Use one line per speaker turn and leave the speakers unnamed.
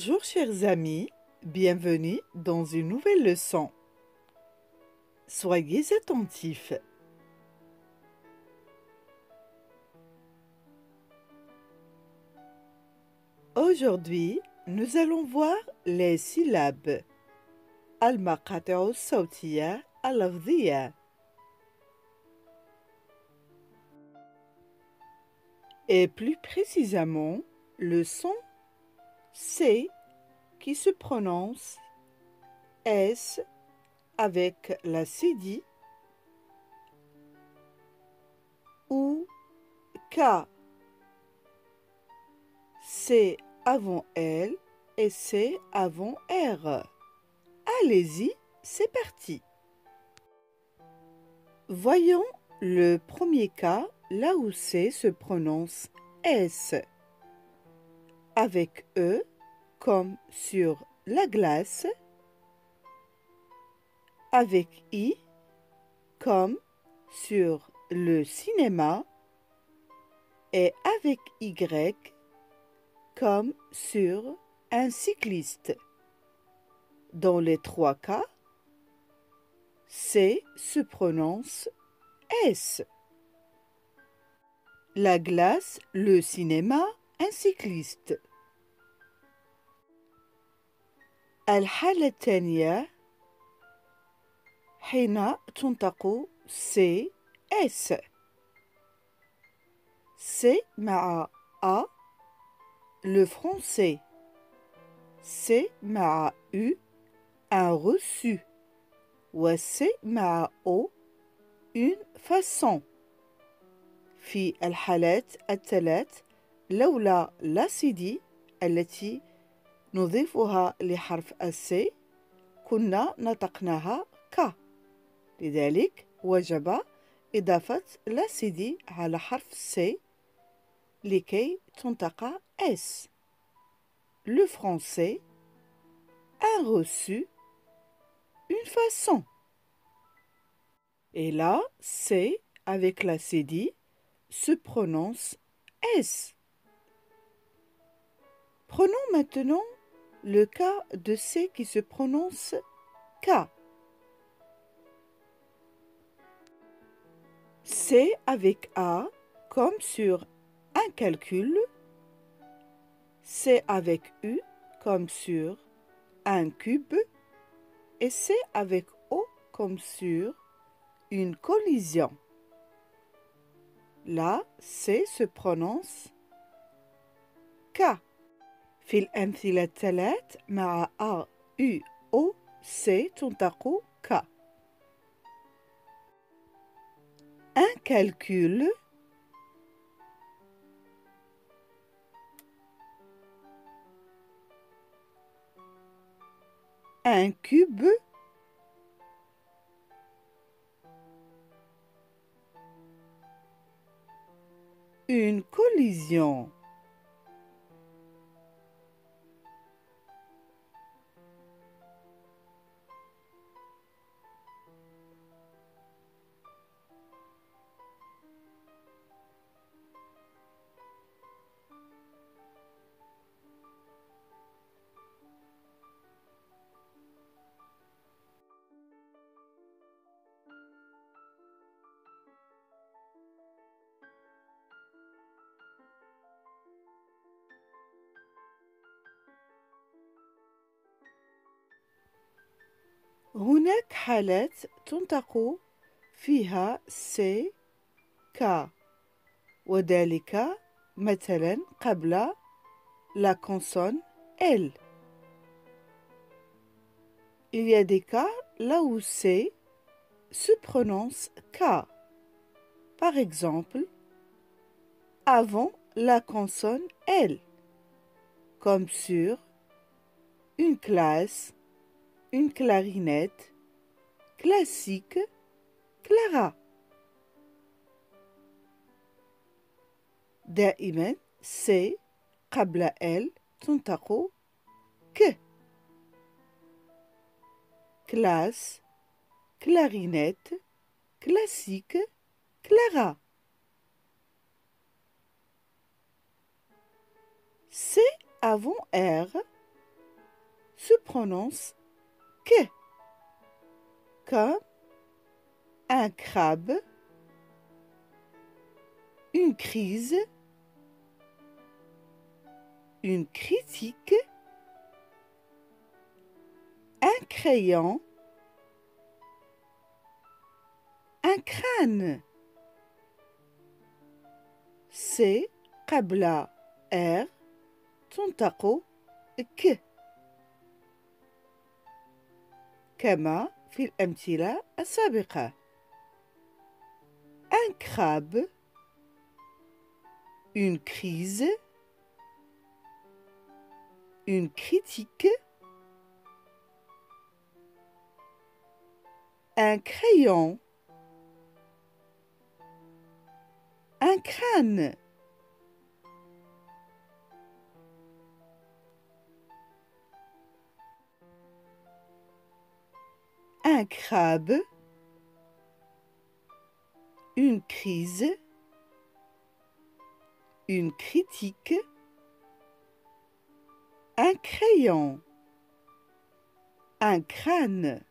Bonjour chers amis, bienvenue dans une nouvelle leçon. Soyez attentifs. Aujourd'hui, nous allons voir les syllabes. المقاطع الصوتية اللفظية. Et plus précisément, le son C qui se prononce S avec la cédille ou K. C avant L et C avant R. Allez-y, c'est parti. Voyons le premier cas, là où C se prononce S. Avec E, comme sur la glace. Avec I, comme sur le cinéma. Et avec Y, comme sur un cycliste. Dans les trois cas, C se prononce S. La glace, le cinéma, un cycliste. الحالة الثانية حين تنطق C S. C مع A le français. C مع U un reçu. وC مع O une façon. في الحالات الثلاث لولا لا سيدي التي نضيفها لحرف السي كنا نطقناها ك. لذلك وجب إضافة لا سيدي على حرف سي لكي تنطق S. Le français, un reçu, une façon. Et là, C avec la cédille se prononce S. Prenons maintenant le cas de C qui se prononce K. C avec A comme sur un calcul. C avec U comme sur un cube. Et C avec O comme sur une collision. Là, C se prononce K. في الأمثلة الثلاث مع A, U, O, C تنطق K. Un calcul. Un cube. Une collision. هناك حالات تنطق فيها C K وذلك مثلا قبل la consonne L. Il y a des cas là où C se prononce K. Par exemple, avant la consonne L, comme sur une classe, une clarinette, classique, Clara. دائما C قبل L تنطق ك. classe, clarinette, classique, Clara. C avant R se prononce que, comme un crabe, une crise, une critique, un crayon, un crâne. C قبل R تنطق ك كما في الأمثلة السابقة. Un crabe, une crise, une critique, un crayon, un crâne. Un crabe, une crise, une critique, un crayon, un crâne.